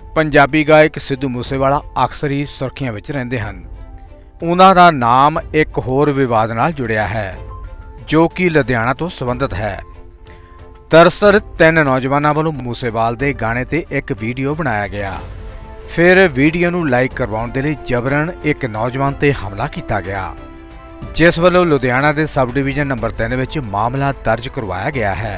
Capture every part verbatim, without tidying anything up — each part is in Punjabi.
पंजाबी गायक सिद्धू मूसेवाला अक्सर ही सुर्खियां विच रहिंदे हन। उन्हां दा नाम एक होर विवाद नाल जुड़िया है जो कि लुधियाना तो संबंधित है। दरअसल तीन नौजवानों वालों मूसेवाल दे गाने ते एक वीडियो बनाया गया। फिर वीडियो नूं लाइक करवाउण दे लई जबरन एक नौजवान ते हमला किया गया, जिस वालों लुधियाना के सब डिवीजन नंबर तीन विच मामला दर्ज करवाया गया है।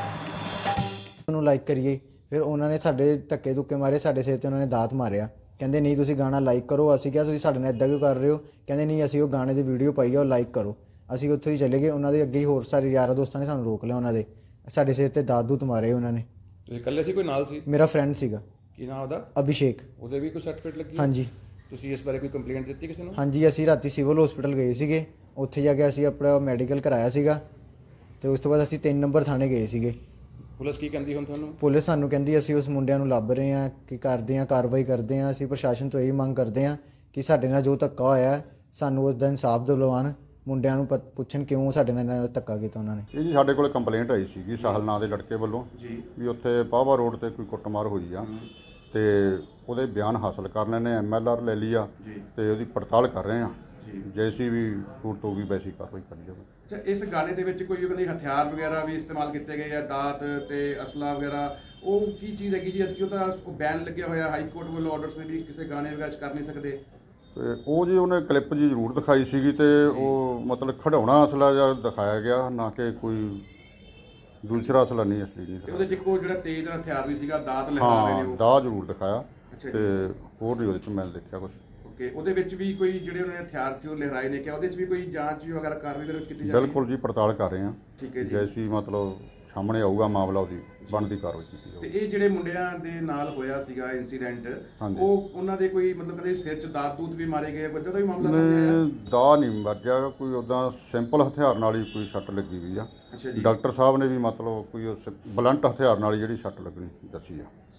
लाइक करिए, फिर उन्होंने साडे धक्के धुक्के मारे, साडे सिर ते उन्होंने दात मारिया। कहते नहीं तुसीं गाना लाइक करो। असीं कहा तुसीं साडे नाल इदां क्यों कर रहे हो? कहते नहीं असीं वो गाने की वीडियो पाई है लाइक करो। असीं उत्थों ही चले गए। उन्होंने अगे ही होर सारे यारां दोस्तां ने सानूं रोक लिया। उन्होंने साडे सिर ते दात दूत मारे। उन्होंने इकल्ले सी कोई नाल सी? मेरा फ्रेंड सीगा। की नाम ओहदा? अभिषेक। ਉਹਦੇ ਵੀ ਕੋਈ ਸਰਟੀਫਿਕੇਟ ਲੱਗੀ? ਹਾਂਜੀ। ਤੁਸੀਂ ਇਸ ਬਾਰੇ ਕੋਈ ਕੰਪਲੇਂਟ ਦਿੱਤੀ ਕਿਸੇ ਨੂੰ? ਹਾਂਜੀ, ਅਸੀਂ ਰਾਤੀ ਸਿਵਲ ਹਸਪੀਟਲ ਗਏ ਸੀਗੇ। ਉੱਥੇ ਜਾ ਕੇ ਅਸੀਂ ਆਪਣਾ ਮੈਡੀਕਲ ਕਰਾਇਆ ਸੀਗਾ ਤੇ ਉਸ ਤੋਂ ਬਾਅਦ ਅਸੀਂ ਤਿੰਨ ਨੰਬਰ ਥਾਣੇ ਗਏ ਸੀਗੇ। ਪੁਲਿਸ ਕੀ ਕਹਿੰਦੀ ਹੁਣ ਤੁਹਾਨੂੰ? ਪੁਲਿਸ ਸਾਨੂੰ ਕਹਿੰਦੀ ਅਸੀਂ ਉਸ ਮੁੰਡਿਆਂ ਨੂੰ ਲੱਭ ਰਹੇ ਹਾਂ, ਕਿ ਕਰਦੇ ਹਾਂ, ਕਾਰਵਾਈ ਕਰਦੇ ਹਾਂ। ਅਸੀਂ ਪ੍ਰਸ਼ਾਸਨ ਤੋਂ ਇਹ ਮੰਗ ਕਰਦੇ ਹਾਂ ਕਿ ਸਾਡੇ ਨਾਲ ਜੋ ਧੱਕਾ ਹੋਇਆ ਸਾਨੂੰ ਉਸ ਦਾ ਇਨਸਾਫ ਦਿਲਵਾਉਣ। ਮੁੰਡਿਆਂ ਨੂੰ ਪੁੱਛਣ ਕਿਉਂ ਸਾਡੇ ਨਾਲ ਧੱਕਾ ਕੀਤਾ ਉਹਨਾਂ ਨੇ। ਇਹ ਜੀ ਸਾਡੇ ਕੋਲ ਕੰਪਲੇਂਟ ਆਈ ਸੀਗੀ ਸਾਹਿਲ ਨਾਂ ਦੇ ਲੜਕੇ ਵੱਲੋਂ ਵੀ ਉੱਥੇ ਪਾਵਾ ਰੋਡ ਤੇ ਕੋਈ ਕੁੱਟਮਾਰ ਹੋਈ ਆ ਤੇ ਉਹਦੇ ਬਿਆਨ ਹਾਸਲ ਕਰਨੇ ਨੇ। ਐਮ ਐਲ ਆਰ ਲੈ ਲਈ ਆ ਤੇ ਉਹਦੀ ਪੜਤਾਲ ਕਰ ਰਹੇ ਆ। ਜੈਸੀ ਵੀ ਸੂਰਤ ਹੋਊਗੀ ਵੈਸੀ ਕਾਰਵਾਈ ਕਰੀ ਜਾਵੇ। ਅੱਛਾ, ਇਸ ਗਾਣੇ ਦੇ ਵਿੱਚ ਕੋਈ ਉਹਦੇ ਹਥਿਆਰ ਵਗੈਰਾ ਵੀ ਇਸਤੇਮਾਲ ਕੀਤੇ ਗਏ ਆ, ਦਾਤ ਤੇ ਅਸਲਾ ਵਗੈਰਾ, ਉਹ ਕੀ ਚੀਜ਼ ਹੈਗੀ ਜੀ? ਕਿ ਉਹਦਾ ਉਹ ਬੈਨ ਲੱਗਿਆ ਹੋਇਆ ਹਾਈ ਕੋਰਟ ਵੱਲੋਂ ਆਰਡਰਸ ਨੇ ਵੀ ਕਿਸੇ ਗਾਣੇ ਵਗੈਰਾ 'ਚ ਕਰ ਨਹੀਂ ਸਕਦੇ। ਤੇ ਉਹ ਜੀ ਉਹਨੇ ਕਲਿੱਪ ਜੀ ਜ਼ਰੂਰ ਦਿਖਾਈ ਸੀਗੀ ਤੇ ਉਹ ਮਤਲਬ ਖਿਡੌਣਾ ਅਸਲਾ ਜਿਹਾ ਦਿਖਾਇਆ ਗਿਆ, ਨਾ ਕਿ ਕੋਈ ਦੂਸਰਾ ਅਸਲਾ ਨਹੀਂ ਅਸਲੀ ਨਹੀਂ। ਉਹਦੇ 'ਚ ਕੋਈ ਜਿਹੜਾ ਤੇਜ਼ ਹਥਿਆਰ ਵੀ ਸੀਗਾ, ਦਾਤ ਲਗਾ ਰਹੇ ਨੇ ਉਹ? ਦਾ ਜ਼ਰੂਰ ਦਿਖਾਇਆ ਤੇ ਹੋਰ ਨਹੀਂ ਉਹਦੇ 'ਚ ਮੈਂ ਦੇਖਿਆ ਕੁਛ। ਓਕੇ, ਉਹਦੇ ਵਿੱਚ ਵੀ ਕੋਈ ਜਿਹੜੇ ਉਹਨਾਂ ਨੇ ਹਥਿਆਰ ਜੋ ਲਹਿਰਾਏ ਨੇ, ਕਿ ਉਹਦੇ 'ਚ ਵੀ ਕੋਈ ਜਾਂਚ ਵਗੈਰਾ ਕਾਰਵਾਈ ਦੇ ਵਿੱਚ ਕੀਤੀ ਜਾਵੇ? ਬਿਲਕੁਲ ਜੀ, ਪੜਤਾਲ ਕਰ ਰਹੇ ਹਾਂ। ਠੀਕ ਹੈ ਜੀ। ਜੈਸੀ ਮਤਲਬ ਸਾਹਮਣੇ ਆਊਗਾ ਮਾਮਲਾ ਉਹਦੀ ਬਣਦੀ ਕਾਰਵਾਈ ਕੀਤੀ ਜਾਊਗੀ। ਤੇ ਇਹ ਜਿਹੜੇ ਮੁੰਡਿਆਂ ਦੇ ਨਾਲ ਹੋਇਆ ਸੀਗਾ ਇਨਸੀਡੈਂਟ, ਉਹ ਉਹਨਾਂ ਦੇ ਕੋਈ ਮਤਲਬ ਕਦੇ ਸਿਰ 'ਚ ਦਾਤ ਦੂਤ ਵੀ ਮਾਰੇ ਗਏ, ਬੱਚਾ ਦਾ ਵੀ ਮਾਮਲਾ ਸਾਹਮਣੇ ਆਇਆ? ਦਾ ਨਹੀਂ ਵੱਜਿਆ ਕੋਈ, ਉੱਦਾਂ ਸਿੰਪਲ ਹਥਿਆਰ ਨਾਲ ਹੀ ਕੋਈ ਸੱਟ ਲੱਗੀ ਵੀ ਆ। ਡਾਕਟਰ ਸਾਹਿਬ ਨੇ ਵੀ ਮਤਲਬ ਕੋਈ ਬਲੰਟ ਹਥਿਆਰ ਨਾਲ ਜਿਹੜੀ ਸੱਟ ਲੱਗਣੀ ਦੱਸੀ ਆ।